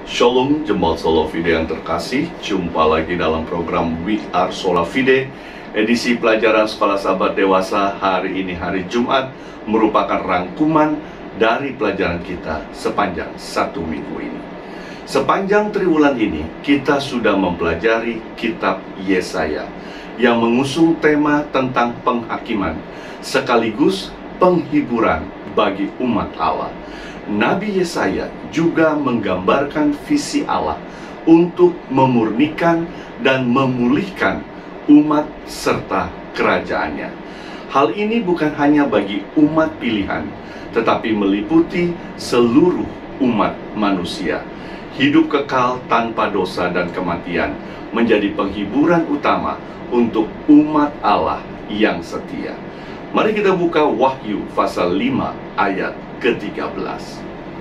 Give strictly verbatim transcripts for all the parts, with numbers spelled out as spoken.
Shalom Jemaat Sola Fide yang terkasih, jumpa lagi dalam program We Are Sola Fide, edisi pelajaran Sekolah Sahabat Dewasa. Hari ini hari Jumat merupakan rangkuman dari pelajaran kita sepanjang satu minggu ini. Sepanjang triwulan ini kita sudah mempelajari kitab Yesaya yang mengusung tema tentang penghakiman sekaligus penghiburan bagi umat Allah. Nabi Yesaya juga menggambarkan visi Allah untuk memurnikan dan memulihkan umat serta kerajaannya. Hal ini bukan hanya bagi umat pilihan, tetapi meliputi seluruh umat manusia. Hidup kekal tanpa dosa dan kematian menjadi penghiburan utama untuk umat Allah yang setia. Mari kita buka Wahyu pasal lima ayat ke tiga belas.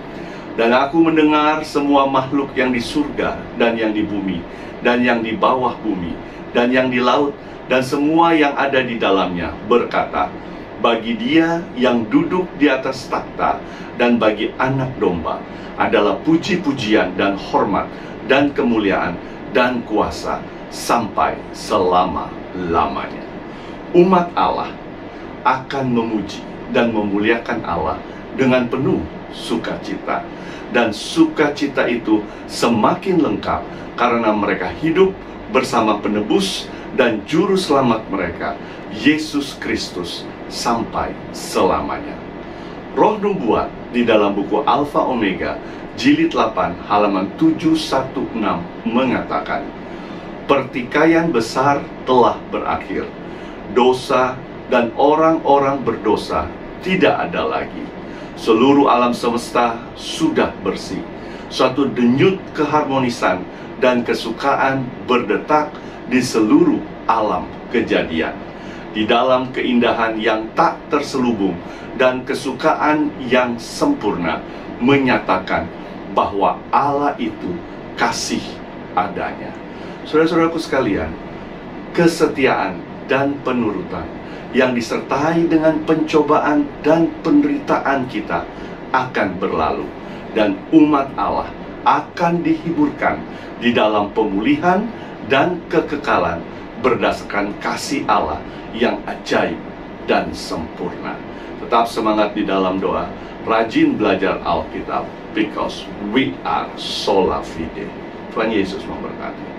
Dan aku mendengar semua makhluk yang di surga dan yang di bumi dan yang di bawah bumi dan yang di laut dan semua yang ada di dalamnya berkata, bagi Dia yang duduk di atas takhta dan bagi Anak Domba adalah puji-pujian dan hormat dan kemuliaan dan kuasa sampai selama-lamanya. Umat Allah akan memuji dan memuliakan Allah dengan penuh sukacita. Dan sukacita itu semakin lengkap karena mereka hidup bersama penebus dan juru selamat mereka, Yesus Kristus, sampai selamanya. Roh Nubuat di dalam buku Alfa Omega jilid delapan halaman tujuh satu enam mengatakan, pertikaian besar telah berakhir, dosa dan orang-orang berdosa tidak ada lagi. Seluruh alam semesta sudah bersih. Suatu denyut keharmonisan dan kesukaan berdetak di seluruh alam kejadian. Di dalam keindahan yang tak terselubung dan kesukaan yang sempurna menyatakan bahwa Allah itu kasih adanya. Saudara-saudaraku sekalian, kesetiaan dan penurutan yang disertai dengan pencobaan dan penderitaan kita akan berlalu, dan umat Allah akan dihiburkan di dalam pemulihan dan kekekalan berdasarkan kasih Allah yang ajaib dan sempurna. Tetap semangat di dalam doa, rajin belajar Alkitab, because we are sola fide. Tuhan Yesus memberkati.